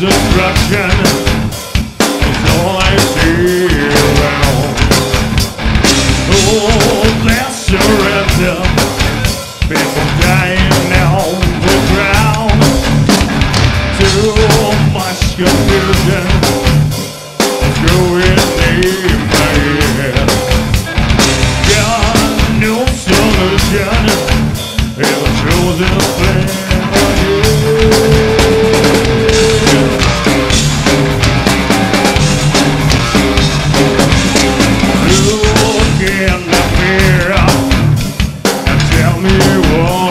destruction is all I see around. Oh, let's surrender. People dying on the ground. Too much confusion is going in my head. Got no solution. It's a chosen plan. Look in the mirror and tell me what